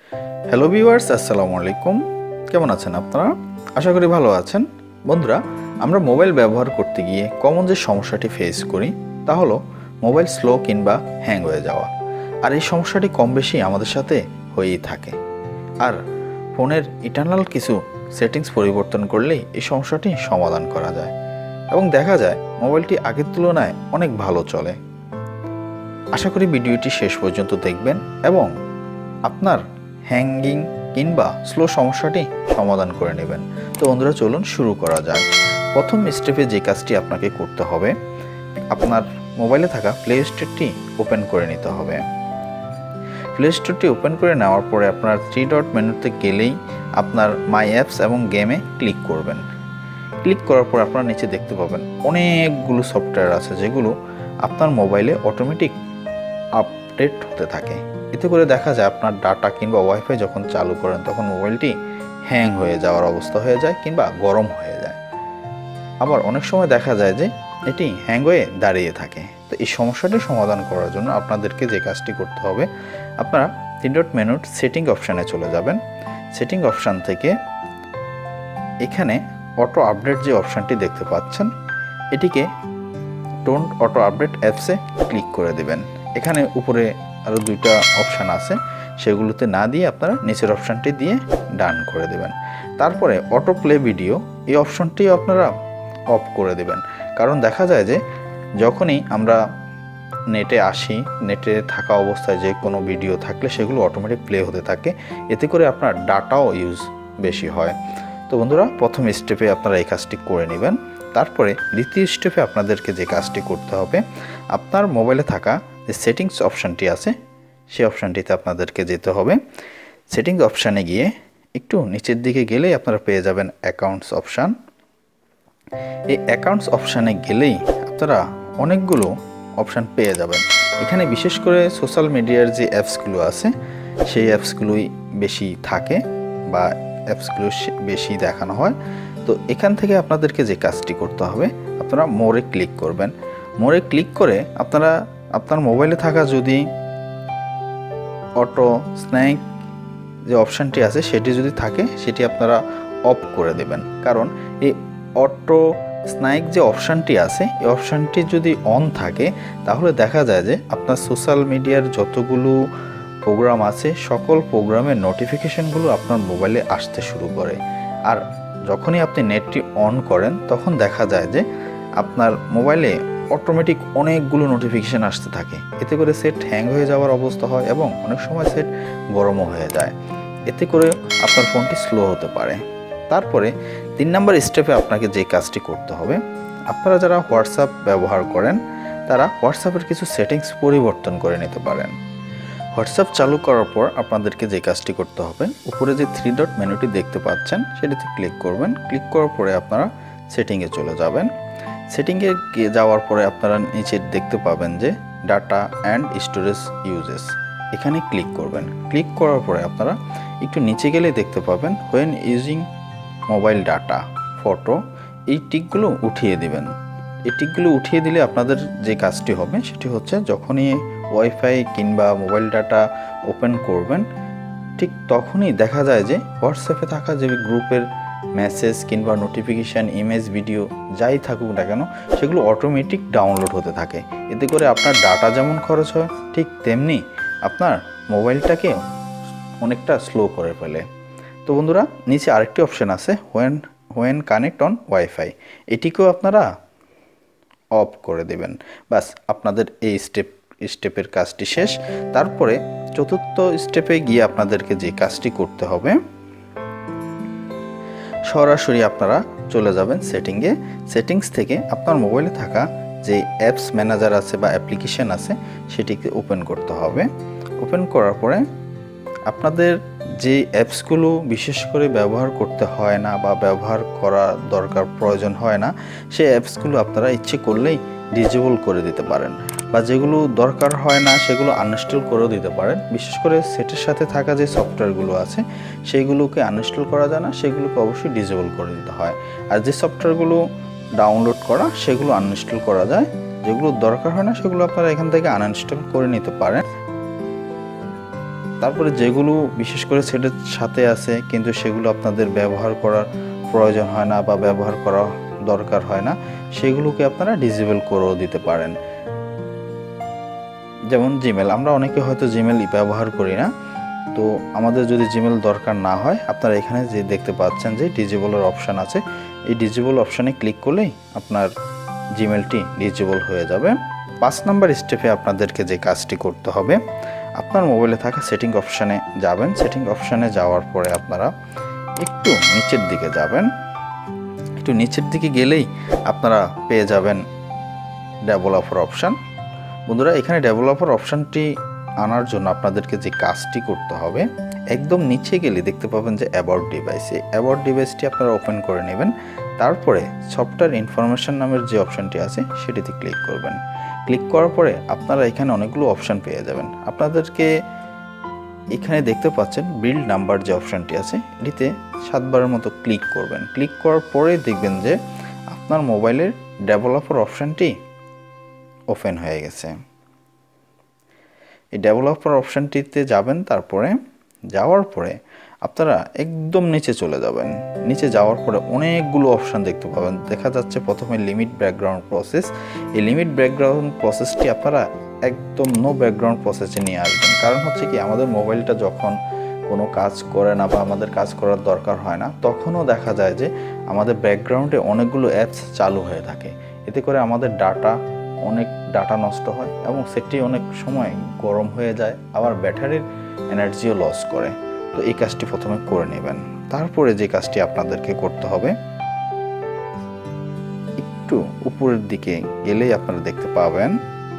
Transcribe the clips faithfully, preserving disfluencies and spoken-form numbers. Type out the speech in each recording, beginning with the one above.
Hello viewers, আসসালামু আলাইকুম। কেমন আছেন আপনারা? আশা করি ভালো আছেন। বন্ধুরা, আমরা মোবাইল ব্যবহার করতে গিয়ে কমন যে সমস্যাটি ফেস করি তা হলো মোবাইল স্লো কিংবা হ্যাং হয়ে যাওয়া। আর এই সমস্যাটি কম বেশি আমাদের সাথে হয়েই থাকে। আর ফোনের ইন্টারনাল কিছু সেটিংস পরিবর্তন করলেই এই সমস্যাটি সমাধান করা যায় এবং দেখা যায় মোবাইলটি আগের তুলনায় অনেক ভালো চলে। আশা করি ভিডিওটি শেষ পর্যন্ত দেখবেন এবং আপনার হ্যাঙ্গিং কিংবা স্লো সমস্যাটি সমাধান করে নেবেন। তো বন্ধুরা, চলুন শুরু করা যাক। প্রথম স্টেপে যে কাজটি আপনাকে করতে হবে, আপনার মোবাইলে থাকা প্লে স্টোরটি ওপেন করে নিতে হবে। প্লে স্টোরটি ওপেন করে নেওয়ার পরে আপনার থ্রি ডট মেনুতে গেলেই আপনার মাই অ্যাপস এবং গেমে ক্লিক করবেন। ক্লিক করার পর আপনারা নিচে দেখতে পাবেন অনেকগুলো সফটওয়্যার আছে যেগুলো আপনার মোবাইলে অটোমেটিক আপডেট হতে থাকে। এতে করে দেখা যায় আপনার ডাটা কিংবা ওয়াইফাই যখন চালু করেন তখন মোবাইলটি হ্যাং হয়ে যাওয়ার অবস্থা হয়ে যায় কিংবা গরম হয়ে যায়। আবার অনেক সময় দেখা যায় যে এটি হ্যাং হয়ে দাঁড়িয়ে থাকে। তো এই সমস্যাটি সমাধান করার জন্য আপনাদেরকে যে কাজটি করতে হবে, আপনারা থ্রি ডট মেনুর সেটিং অপশানে চলে যাবেন। সেটিং অপশান থেকে এখানে অটো আপডেট যে অপশানটি দেখতে পাচ্ছেন, এটিকে ডোন্ট অটো আপডেট অ্যাপসে ক্লিক করে দেবেন। এখানে উপরে আরও দুইটা অপশান আছে, সেগুলোতে না দিয়ে আপনারা নিচের অপশানটি দিয়ে ডান করে দেবেন। তারপরে অটো প্লে ভিডিও এই অপশানটি আপনারা অফ করে দেবেন। কারণ দেখা যায় যে যখনই আমরা নেটে আসি, নেটে থাকা অবস্থায় যে কোনো ভিডিও থাকলে সেগুলো অটোমেটিক প্লে হতে থাকে, এতে করে আপনার ডাটাও ইউজ বেশি হয়। তো বন্ধুরা, প্রথম স্টেপে আপনারা এই কাজটি করে নেবেন। তারপরে দ্বিতীয় স্টেপে আপনাদেরকে যে কাজটি করতে হবে, আপনার মোবাইলে থাকা যে সেটিংস অপশানটি আছে সেই অপশানটিতে আপনাদেরকে যেতে হবে। সেটিংস অপশানে গিয়ে একটু নিচের দিকে গেলেই আপনারা পেয়ে যাবেন অ্যাকাউন্টস অপশান। এই অ্যাকাউন্টস অপশানে গেলেই আপনারা অনেকগুলো অপশান পেয়ে যাবেন। এখানে বিশেষ করে সোশ্যাল মিডিয়ার যে অ্যাপসগুলো আছে সেই অ্যাপসগুলোই বেশি থাকে বা অ্যাপসগুলো বেশি দেখানো হয়। তো এখান থেকে আপনাদেরকে যে কাজটি করতে হবে, আপনারা মোরে ক্লিক করবেন। মোরে ক্লিক করে আপনারা আপনার মোবাইলে থাকা যদি অটো স্ন্যাক যে অপশানটি আছে সেটি যদি থাকে সেটি আপনারা অফ করে দেবেন। কারণ এই অটো স্ন্যাক যে অপশানটি আছে এই অপশানটি যদি অন থাকে তাহলে দেখা যায় যে আপনার সোশ্যাল মিডিয়ার যতগুলো প্রোগ্রাম আছে সকল প্রোগ্রামের নোটিফিকেশনগুলো আপনার মোবাইলে আসতে শুরু করে। আর যখনই আপনি নেটটি অন করেন তখন দেখা যায় যে আপনার মোবাইলে অটোমেটিক অনেকগুলো নোটিফিকেশান আসতে থাকে। এতে করে সেট হ্যাং হয়ে যাওয়ার অবস্থা হয় এবং অনেক সময় সেট গরমও হয়ে যায়। এতে করে আপনার ফোনটি স্লো হতে পারে। তারপরে তিন নম্বর স্টেপে আপনাকে যে কাজটি করতে হবে, আপনারা যারা হোয়াটসঅ্যাপ ব্যবহার করেন তারা হোয়াটসঅ্যাপের কিছু সেটিংস পরিবর্তন করে নিতে পারেন। হোয়াটসঅ্যাপ চালু করার পর আপনাদেরকে যে কাজটি করতে হবে, উপরে যে থ্রি ডট মেনুটি দেখতে পাচ্ছেন সেটিতে ক্লিক করবেন। ক্লিক করার পরে আপনারা সেটিংয়ে চলে যাবেন। সেটিংয়ে যাওয়ার পরে আপনারা নিচে দেখতে পাবেন যে ডাটা অ্যান্ড স্টোরেজ ইউজেস, এখানে ক্লিক করবেন। ক্লিক করার পরে আপনারা একটু নিচে গেলে দেখতে পাবেন when using mobile data photo, এই টিকগুলো উঠিয়ে দিবেন। এই টিকগুলো উঠিয়ে দিলে আপনাদের যে কাজটি হবে সেটি হচ্ছে যখনই ওয়াইফাই কিংবা মোবাইল ডাটা ওপেন করবেন ঠিক তখনই দেখা যায় যে হোয়াটসঅ্যাপে থাকা যে গ্রুপের মেসেজ কিংবা নোটিফিকেশান, ইমেজ, ভিডিও যাই থাকুক না কেন সেগুলো অটোমেটিক ডাউনলোড হতে থাকে। এতে করে আপনার ডাটা যেমন খরচ হয় ঠিক তেমনি আপনার মোবাইলটাকে অনেকটা স্লো করে ফেলে। তো বন্ধুরা, নিচে আরেকটি অপশান আছে when when connect on wifi, এটিকেও আপনারা অফ করে দেবেন। বাস, আপনাদের এই স্টেপ স্টেপের কাজটি শেষ। তারপরে চতুর্থ স্টেপে গিয়ে আপনাদেরকে যে কাজটি করতে হবে, সরাসরি আপনারা চলে যাবেন সেটিংয়ে। সেটিংস থেকে আপনার মোবাইলে থাকা যে অ্যাপস ম্যানেজার আছে বা অ্যাপ্লিকেশান আছে সেটিকে ওপেন করতে হবে। ওপেন করার পরে আপনাদের যে অ্যাপসগুলো বিশেষ করে ব্যবহার করতে হয় না বা ব্যবহার করা দরকার প্রয়োজন হয় না সেই অ্যাপসগুলো আপনারা ইচ্ছে করলেই ডিজেবল করে দিতে পারেন, বা যেগুলো দরকার হয় না সেগুলো আনইনস্টল করেও দিতে পারেন। বিশেষ করে সেটের সাথে থাকা যে সফটওয়্যারগুলো আছে সেইগুলোকে আনইনস্টল করা যায় না, সেগুলোকে অবশ্যই ডিজেবল করে দিতে হয়। আর যে সফটওয়্যারগুলো ডাউনলোড করা সেগুলো আনইনস্টল করা যায়, যেগুলো দরকার হয় না সেগুলো আপনারা এখান থেকে আনইনস্টল করে নিতে পারেন। তারপরে যেগুলো বিশেষ করে সেটের সাথে আছে কিন্তু সেগুলো আপনাদের ব্যবহার করার প্রয়োজন হয় না বা ব্যবহার করা দরকার হয় না, সেগুলোকে আপনারা ডিসেবল করেও দিতে পারেন। যেমন জিমেল, আমরা অনেকে হয়তো জিমেল ব্যবহার করি না, তো আমাদের যদি জিমেল দরকার না হয়, আপনারা এখানে যে দেখতে পাচ্ছেন যে ডিসেবলের অপশান আছে, এই ডিসেবল অপশানে ক্লিক করলেই আপনার জিমেলটি ডিসেবল হয়ে যাবে। পাঁচ নাম্বার স্টেপে আপনাদেরকে যে কাজটি করতে হবে, আপনার মোবাইলে থাকা সেটিং অপশানে যাবেন। সেটিং অপশানে যাওয়ার পরে আপনারা একটু নিচের দিকে যাবেন। একটু নিচের দিকে গেলেই আপনারা পেয়ে যাবেন ডেভেলপার অপশান। বন্ধুরা, এখানে ডেভেলপার অপশানটি আনার জন্য আপনাদেরকে যে কাজটি করতে হবে, একদম নিচে গেলে দেখতে পাবেন যে অ্যাবাউট ডিভাইস। এই অ্যাবাউট ডিভাইসটি আপনারা ওপেন করে নেবেন। তারপরে সফটওয়্যার ইনফরমেশন নামের যে অপশানটি আছে সেটিতে ক্লিক করবেন। ক্লিক করার পরে আপনারা এখানে অনেকগুলো অপশান পেয়ে যাবেন। আপনাদেরকে এখানে দেখতে পাচ্ছেন বিল্ড নাম্বার যে অপশানটি আছে, এটিতে সাতবারের মতো ক্লিক করবেন। ক্লিক করার পরে দেখবেন যে আপনার মোবাইলের ডেভেলপার অপশানটি ওপেন হয়ে গেছে। এই ডেভেলপার অপশানটিতে যাবেন। তারপরে যাওয়ার পরে আপনারা একদম নিচে চলে যাবেন। নিচে যাওয়ার পরে অনেকগুলো অপশান দেখতে পাবেন। দেখা যাচ্ছে প্রথমে লিমিট ব্যাকগ্রাউন্ড প্রসেস। এই লিমিট ব্যাকগ্রাউন্ড প্রসেসটি আপনারা একদম নো ব্যাকগ্রাউন্ড প্রসেসে নিয়ে আসবেন। কারণ হচ্ছে কি, আমাদের মোবাইলটা যখন কোনো কাজ করে না বা আমাদের কাজ করার দরকার হয় না, তখনও দেখা যায় যে আমাদের ব্যাকগ্রাউন্ডে অনেকগুলো অ্যাপস চালু হয়ে থাকে। এতে করে আমাদের ডাটা অনেক ডাটা নষ্ট হয় এবং সেটি অনেক সময় গরম হয়ে যায়, আবার ব্যাটারির এনার্জিও লস করে। তো এই কাজটি প্রথমে করে নেবেন। তারপরে যে কাজটি আপনাদেরকে করতে হবে, একটু উপরের দিকে গেলেই আপনারা দেখতে পাবেন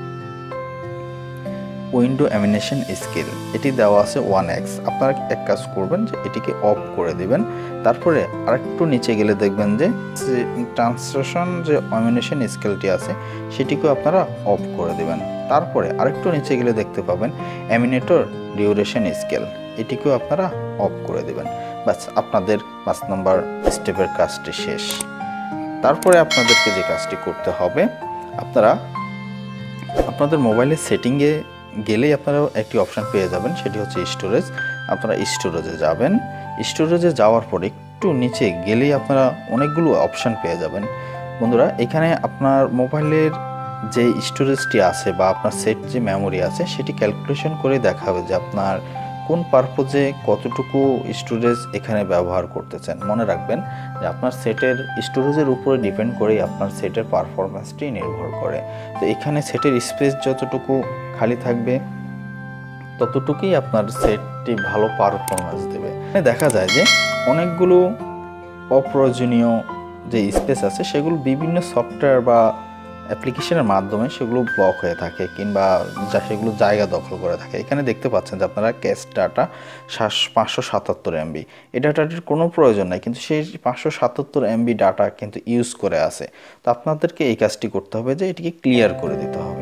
উইন্ডো অ্যানিমেশন স্কেল, এটি দেওয়া আছে ওয়ান এক্স। আপনারা এক কাজ করবেন যে এটিকে অফ করে দিবেন। তারপরে আরেকটু নিচে গেলে দেখবেন যে ট্রান্সলেশন যে অ্যানিমেশন স্কেলটি আছে সেটিকেও আপনারা অফ করে দিবেন। তারপরে আরেকটু নিচে গেলে দেখতে পাবেন অ্যানিমেটর ডিউরেশন স্কেল, এটিকেও আপনারা অফ করে দেবেন। বাস, আপনাদের পাঁচ নম্বর স্টেপের কাজটি শেষ। তারপরে আপনাদেরকে যে কাজটি করতে হবে, আপনারা আপনাদের মোবাইলের সেটিংয়ে গেলেই আপনারা একটি অপশান পেয়ে যাবেন, সেটি হচ্ছে স্টোরেজ। আপনারা স্টোরেজে যাবেন। স্টোরেজে যাওয়ার পর একটু নিচে গেলেই আপনারা অনেকগুলো অপশান পেয়ে যাবেন। বন্ধুরা, এখানে আপনার মোবাইলের যে স্টোরেজটি আছে বা আপনার সেট যে মেমোরি আছে সেটি ক্যালকুলেশন করে দেখাবে যে আপনার কোন পারপোজে কতটুকু স্টোরেজ এখানে ব্যবহার করতেছেন। মনে রাখবেন যে আপনার সেটের স্টোরেজের উপরে ডিপেন্ড করেই আপনার সেটের পারফরম্যান্সটি নির্ভর করে। তো এখানে সেটের স্পেস যতটুকু খালি থাকবে ততটুকুই আপনার সেটটি ভালো পারফরম্যান্স দেবে। দেখা যায় যে অনেকগুলো অপ্রয়োজনীয় যে স্পেস আছে সেগুলো বিভিন্ন সফটওয়্যার বা অ্যাপ্লিকেশনের মাধ্যমে সেগুলো ব্লক হয়ে থাকে কিংবা যা সেগুলো জায়গা দখল করে থাকে। এখানে দেখতে পাচ্ছেন যে আপনারা ক্যাশ ডাটা পাঁচশো সাতাত্তর এমবি, এই ডাটাটির কোনো প্রয়োজন নাই, কিন্তু সেই পাঁচশো সাতাত্তর এমবি ডাটা কিন্তু ইউজ করে আছে। তো আপনাদেরকে এই কাজটি করতে হবে যে এটিকে ক্লিয়ার করে দিতে হবে।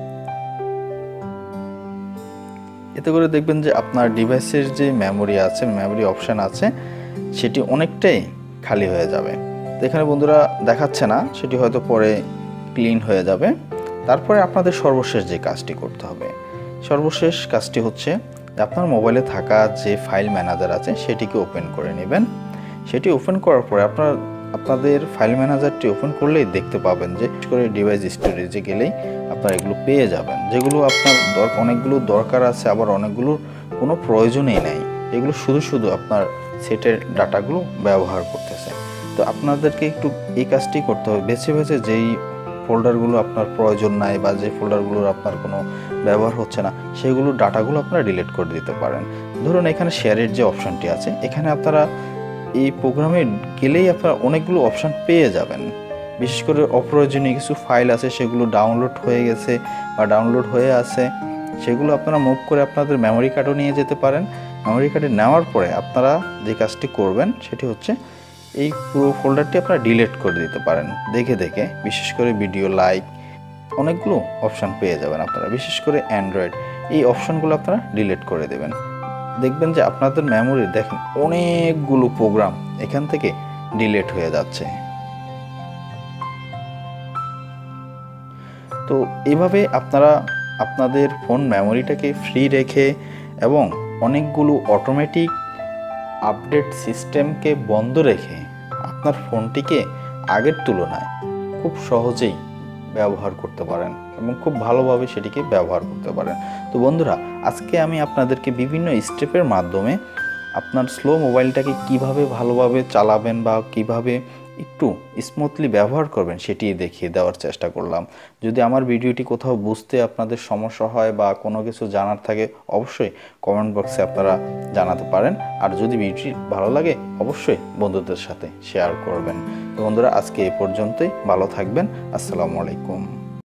এতে করে দেখবেন যে আপনার ডিভাইসের যে মেমোরি আছে, মেমোরি অপশান আছে, সেটি অনেকটাই খালি হয়ে যাবে। তো এখানে বন্ধুরা দেখাচ্ছে না, সেটি হয়তো পরে ক্লিন হয়ে যাবে। তারপরে আপনাদের সর্বশেষ যে কাজটি করতে হবে, সর্বশেষ কাজটি হচ্ছে আপনার মোবাইলে থাকা যে ফাইল ম্যানেজার আছে সেটিকে ওপেন করে নেবেন। সেটি ওপেন করার পরে আপনার আপনাদের ফাইল ম্যানেজারটি ওপেন করলেই দেখতে পাবেন যে করে ডিভাইস স্টোরেজে গেলেই আপনারা এগুলো পেয়ে যাবেন। যেগুলো আপনার অনেকগুলো দরকার আছে, আবার অনেকগুলোর কোনো প্রয়োজনই নেই, এগুলো শুধু শুধু আপনার সেটের ডাটাগুলো ব্যবহার করতেছে। তো আপনাদেরকে একটু এই কাজটি করতে হবে, বেছে বেছে যেই ফোল্ডারগুলো আপনার প্রয়োজন নাই বা যে ফোল্ডারগুলোর আপনার কোনো ব্যবহার হচ্ছে না সেগুলো ডাটাগুলো আপনারা ডিলিট করে দিতে পারেন। ধরুন এখানে শেয়ারের যে অপশানটি আছে, এখানে আপনারা এই প্রোগ্রামে গেলেই আপনারা অনেকগুলো অপশান পেয়ে যাবেন। বিশেষ করে অপ্রয়োজনীয় কিছু ফাইল আছে সেগুলো ডাউনলোড হয়ে গেছে বা ডাউনলোড হয়ে আছে, সেগুলো আপনারা মুভ করে আপনাদের মেমোরি কার্ডও নিয়ে যেতে পারেন। মেমোরি কার্ডে নেওয়ার পরে আপনারা যে কাজটি করবেন সেটি হচ্ছে এই পুরো ফোল্ডারটি আপনারা ডিলিট করে দিতে পারেন দেখে দেখে। বিশেষ করে ভিডিও, লাইক, অনেকগুলো অপশান পেয়ে যাবেন আপনারা। বিশেষ করে অ্যান্ড্রয়েড, এই অপশানগুলো আপনারা ডিলিট করে দেবেন। দেখবেন যে আপনাদের মেমোরি দেখেন অনেকগুলো প্রোগ্রাম এখান থেকে ডিলিট হয়ে যাচ্ছে। তো এভাবে আপনারা আপনাদের ফোন মেমোরিটাকে ফ্রি রেখে এবং অনেকগুলো অটোমেটিক আপডেট সিস্টেমকে বন্ধ রেখে আপনার ফোনটিকে আগের তুলনায় খুব সহজেই ব্যবহার করতে পারেন এবং খুব ভালোভাবে সেটিকে ব্যবহার করতে পারেন। তো বন্ধুরা, আজকে আমি আপনাদেরকে বিভিন্ন স্টেপের মাধ্যমে আপনার স্লো মোবাইলটাকে কিভাবে ভালোভাবে চালাবেন বা কিভাবে একটু স্মুথলি ব্যবহার করবেন সেটি দেখিয়ে দেওয়ার চেষ্টা করলাম। যদি আমার ভিডিওটি কোথাও বুঝতে আপনাদের সমস্যা হয় বা কোনো কিছু জানার থাকে, অবশ্যই কমেন্ট বক্সে আপনারা জানাতে পারেন। আর যদি ভিডিওটি ভালো লাগে অবশ্যই বন্ধুদের সাথে শেয়ার করবেন। তো বন্ধুরা, আজকে এই পর্যন্তই। ভালো থাকবেন। আসসালামু আলাইকুম।